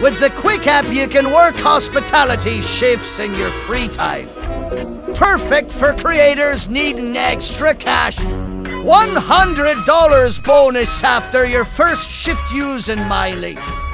With the Quick app, you can work hospitality shifts in your free time. Perfect for creators needing extra cash. $100 bonus after your first shift using Miley.